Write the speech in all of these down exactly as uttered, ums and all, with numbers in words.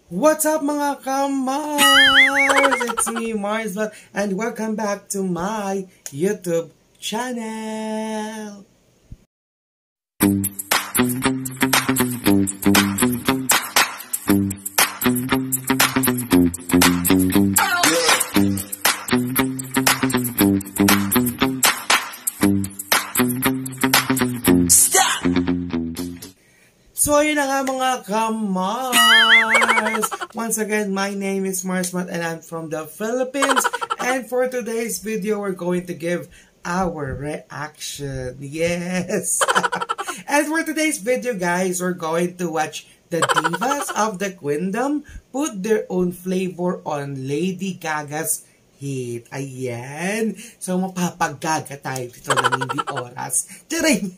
What's up mga ka-Mars? It's me, Mars, and welcome back to my YouTube channel. So, yun na nga mga ka-Mars. Once again, my name is Marsmat and I'm from the Philippines. And for today's video, we're going to give our reaction. Yes! And for today's video, guys, we're going to watch the divas of the Queendom put their own flavor on Lady Gaga's hit. Ayan. So, mapapagaga tayo dito ng hindi oras. Tiring!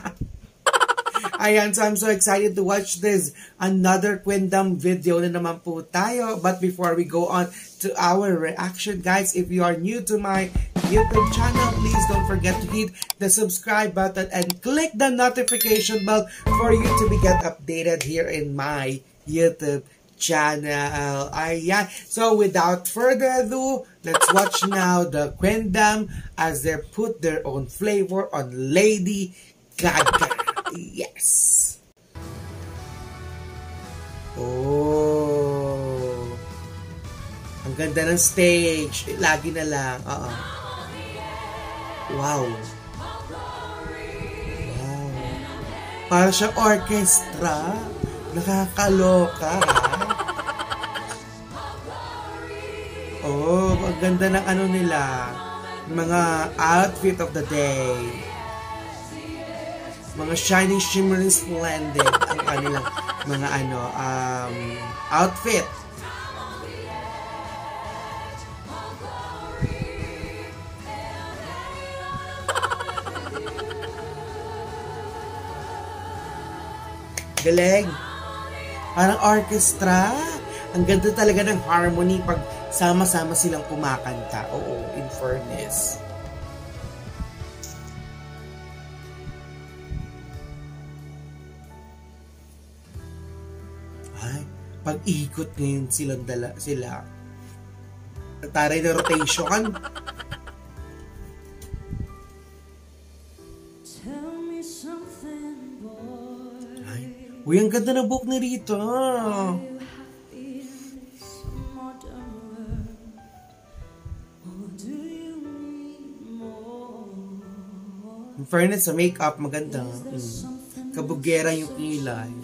Ayan, so I'm so excited to watch this. Another Queendom video na naman po tayo. But before we go on to our reaction, guys, if you are new to my YouTube channel, please don't forget to hit the subscribe button and click the notification bell for you to be get updated here in my YouTube channel. Ayan. So without further ado, let's watch now the Queendom as they put their own flavor on Lady Gaga. Yes. Oh. Ang ganda ng stage. Lagi na lang. Uh-uh. Wow. Wow. Para siya orchestra. Nakakaloka. Oh, ang ganda ng ano nila. Mga outfit of the day. Mga shining, shimmering, splendid ang kanilang mga ano, um, outfit. Galing. Parang orchestra. Ang ganda talaga ng harmony pag sama-sama silang kumakanta. Oo, in fairness. Pag-ikot ngayon silang dala, sila. Taray na rotation. Ay, uy, ang ganda ng book ni Rita. In fairness, sa makeup, maganda. Mm. Kabugera yung kilay.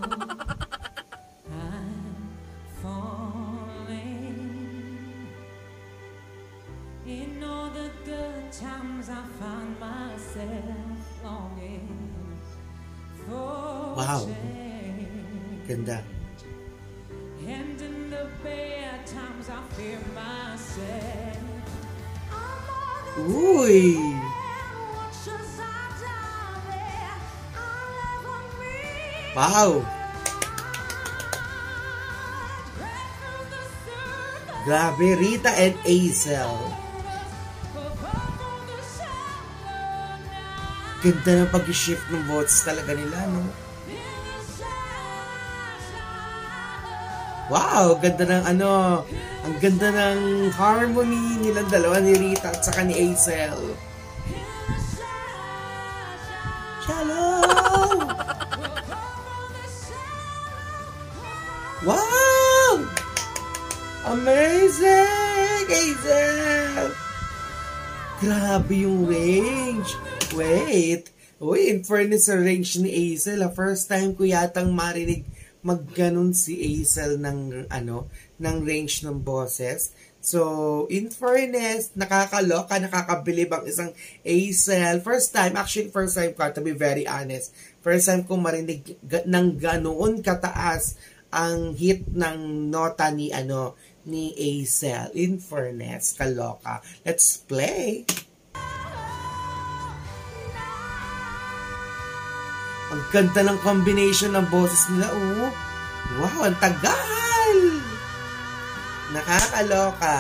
Wow. Ganda. Uy. Wow. Grabe, Rita and Azel. Ganda ng pag-shift ng votes talaga nila, no? Wow, ganda ng ano, ang ganda ng harmony nilang dalawa ni Rita at saka ni Azel. Shalom! Wow! Amazing! Azel! Grabe yung range. Wait. Uy, in fairness sa range ni Azel, first time ko yatang marinig magganon si Azel ng ano, ng range ng boses. So, in fairness, nakakaloka, nakakabilib ang isang Azel. First time, actually first time ko, to be very honest, first time ko marinig ng ganoon kataas ang hit ng nota ni ano, ni Azel. In fairness, kaloka. Let's play. Ang ganda ng combination ng boses nila. Oh, wow, ang tagal! Nakakaloka.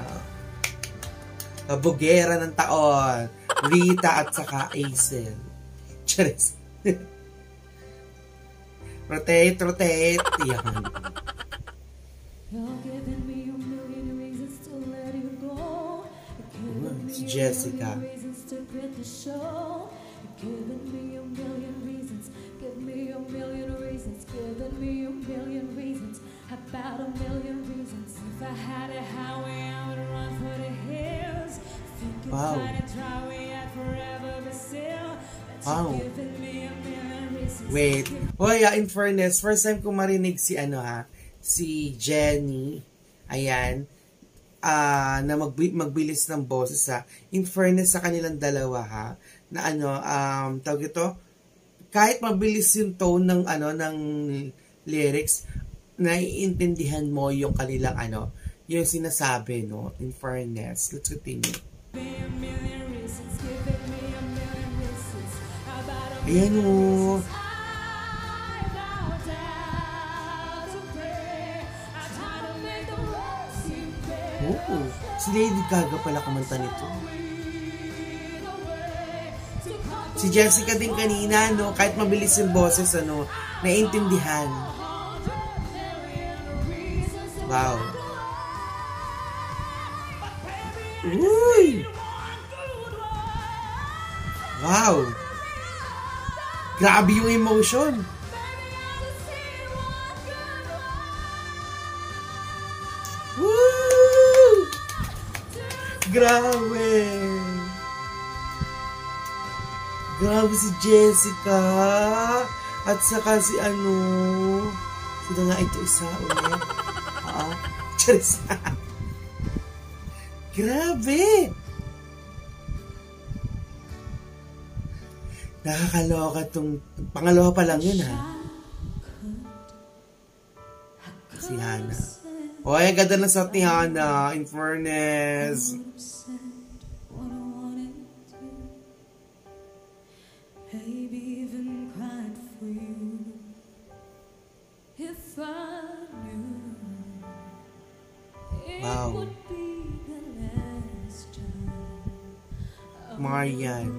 Kabugera ng taon. Rita at saka Azel. Charis. Rotate, rotate. Yan. You're giving me a million reasons to let you go. You're giving me Si a Jessica. million reasons to quit the show. You're giving me a million reasons. Give me a million reasons. Giving me a million reasons. About a million reasons. If I had it highway, I would run for the hills. Think you'd Wow. find it dry way out forever, but still. But Wow. you're giving me a million reasons. Wait. Oh yeah, in fairness, first time ko marinig si ano ha, si Jenny, ayan, ah na magbi- magbilis ng boses ha. In fairness sa kanilang dalawa ha, na ano, um, tawag ito, kahit mabilis yung tone ng ano, ng lyrics, naiintindihan mo yung kanilang ano, yung sinasabi, no, in fairness. Let's continue. Ayan o. Oo. Si Lady Gaga pala kumanta nito. Si Jessica din kanina, no, kahit mabilis yung boses, ano, naiintindihan. Wow. Uy! Wow! Grabe yung emotion. Woo! Grabe! Grabe si Jessica. At saka si ano, sino nga ito isa ulit? Ah, Charis. Grabe! Nakakaloka tong, pangalawa pa lang yun ha. Si Hana. Oh, ay ganda ng suot ni Hana, in fairness. Wow. Marian.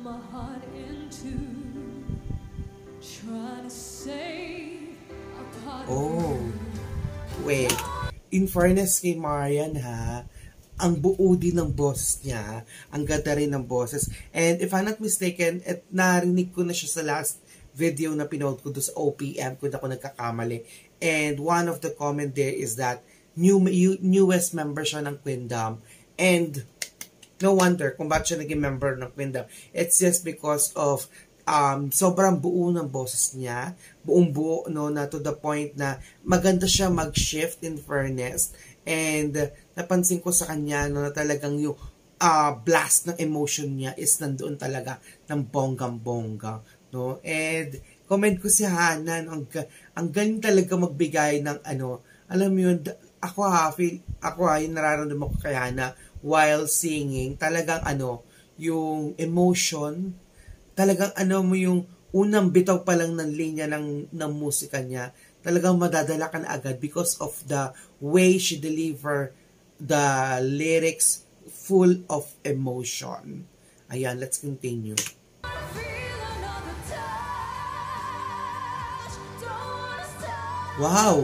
Oh. Wait. In fairness kay Marian ha, ang buo din ng boses niya, ang ganda rin ng boses. And if I'm not mistaken, at narinig ko na siya sa last video na pinoad ko doon sa O P M kung ako nagkakamali. And one of the comment there is that new newest member siya ng Queendom. And no wonder kung bakit siya naging member ng Queendom. It's just because of um, sobrang buo ng boses niya. Buong buo, no, na to the point na maganda siya mag-shift in fairness. And uh, napansin ko sa kanya, no, na talagang yung uh, blast ng emotion niya is nandoon talaga ng bonggang-bongga. No? And comment ko si Hana, no, ang, ang galing talaga magbigay ng ano, alam mo yun, ako ha, feel, ako ha, yung nararamdaman ko kay Hana, while singing, talagang ano, yung emotion, talagang ano mo yung unang bitaw pa lang ng linya ng, ng musika niya, talagang madadala ka na agad because of the way she deliver the lyrics full of emotion. Ayan, let's continue. Wow!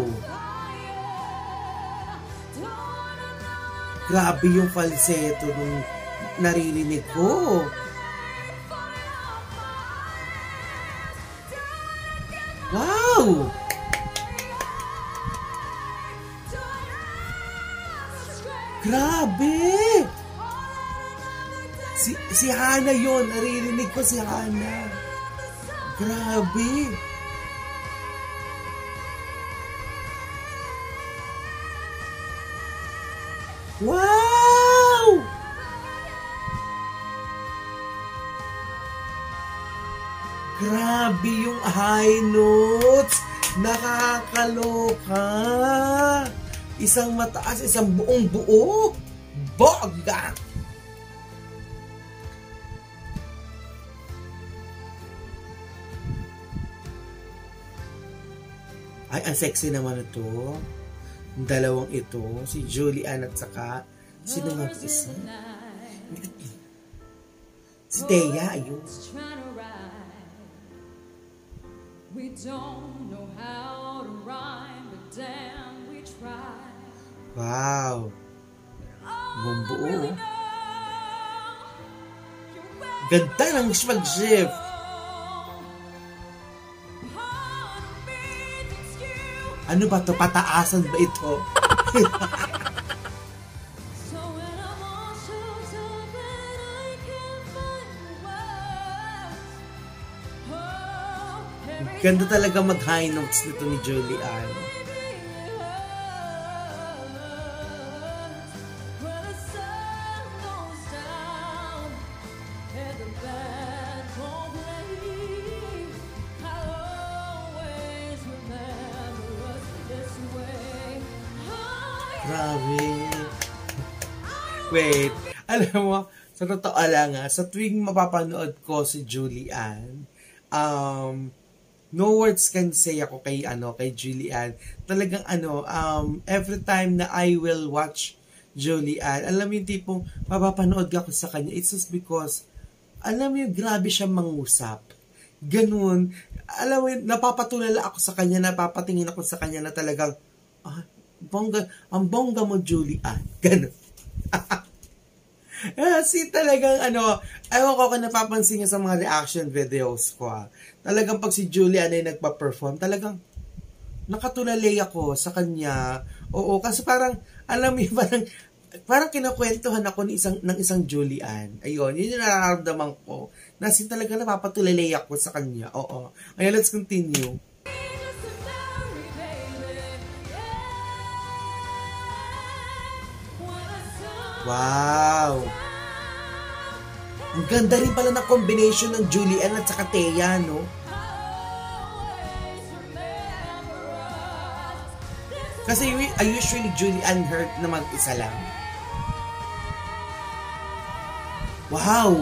Grabe yung falsetto nung naririnig ko. Wow! Grabe! Si, si Hana yun. Naririnig ko si Hana. Grabe! Wow! Grabe yung high notes. Nakakaloka. Isang mataas, isang buong buo. Bogga! Ay, ang sexy naman ito. Yung dalawang ito, si Julian at saka, sino nga isa? Si Thea, ayun. We don't know how to rhyme, but damn, we try. Wow. Bumbuo. Ganda ng mag-shift. Ano ba to? Pataasan ba ito? Ganda talaga mag-high notes nito ni Julian. Grabe. Wait, alam mo, sa totoo lang ha, sa tuwing mapapanood ko si Julian, um, no words can say ako kay, ano, kay Julian. Talagang ano, um, every time na I will watch Julian, alam mo yung tipong mapapanood ako sa kanya, it's just because, alam mo yung grabe siya mangusap. Ganun. Alam mo yun, napapatulala ako sa kanya, napapatingin ako sa kanya na talagang, ah, bongga, ang bongga mo, Julian. Ganun. Kasi talagang ano, ayaw ko kung napapansin niya sa mga reaction videos ko. Ah. Talagang pag si Julian ay nagpa-perform, talagang nakatulalay ako sa kanya. Oo, kasi parang, alam mo parang, parang kinakwentuhan ako ng isang, ng isang Julian. Ayun, yun yung nararamdaman ko. Nasin talaga napapatulalay ako sa kanya. Oo. Ayun, let's continue. Wow! Ang ganda rin pala ng combination ng Julian at saka Thea, no? Kasi I usually Julian heard na mag-isa lang. Wow!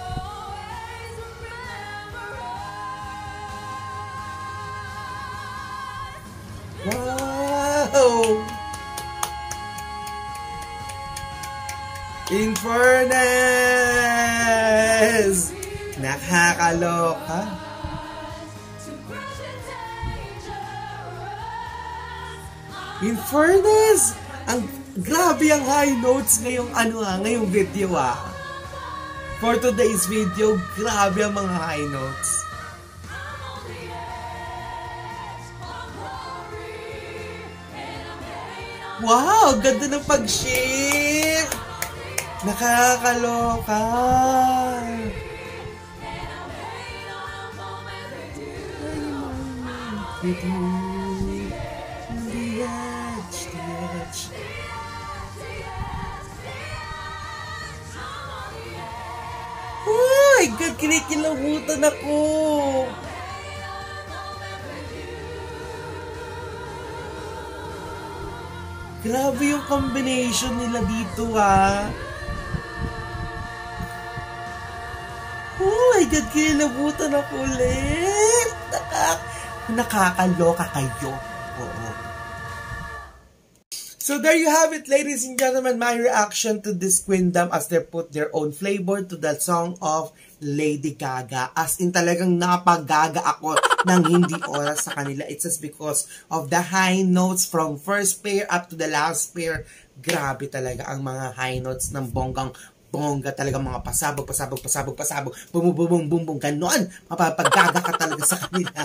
Wow! In fairness! Nakakaloka. In fairness! Ang grabe ang high notes ngayong ano ha, ngayong video ha. For today's video, grabe ang mga high notes. Wow! Ganda ng pag-shift! Nakakaloka! Oh my God! Kinikilabutan ako! Grabe yung combination nila dito ah! Oh my God, kinilabutan ako ulit. Nakak nakakaloka kayo. Oo. So there you have it, ladies and gentlemen, my reaction to this Queendom as they put their own flavor to the song of Lady Gaga. As in talagang napagaga ako ng hindi oras sa kanila. It's just because of the high notes from first pair up to the last pair. Grabe talaga ang mga high notes ng bonggang bongga talaga, mga pasabog, pasabog, pasabog, pasabog, bumububong, bumbong, ganon. Mapapagaga ka talaga sa kanila.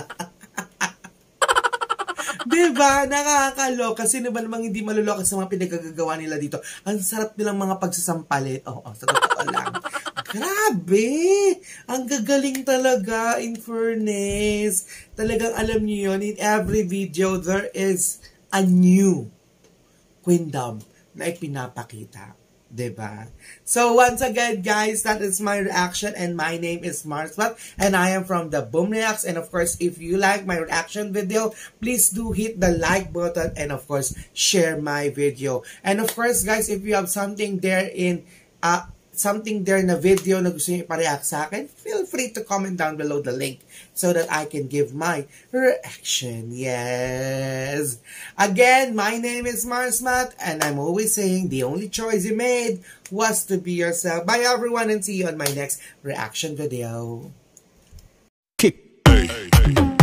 Diba? Nakakaloka. Sino ba namang hindi maluloka sa mga pinagagagawa nila dito? Ang sarap nilang mga pagsasampalit. Oo, sa totoo lang. Grabe! Ang gagaling talaga, in fairness. Talagang alam niyo yun, in every video, there is a new Queendom na ipinapakita. Diba? So once again guys, that is my reaction and my name is Marsmat and I am from the Boom Reacts. And of course, if you like my reaction video, please do hit the like button and of course share my video. And of course guys, if you have something there in uh, something there na video na gusto niyo ipareact sa akin, feel free to comment down below the link so that I can give my reaction. Yes. Again, my name is Marsmat and I'm always saying the only choice you made was to be yourself. Bye everyone and see you on my next reaction video. Kick. Hey, hey, hey.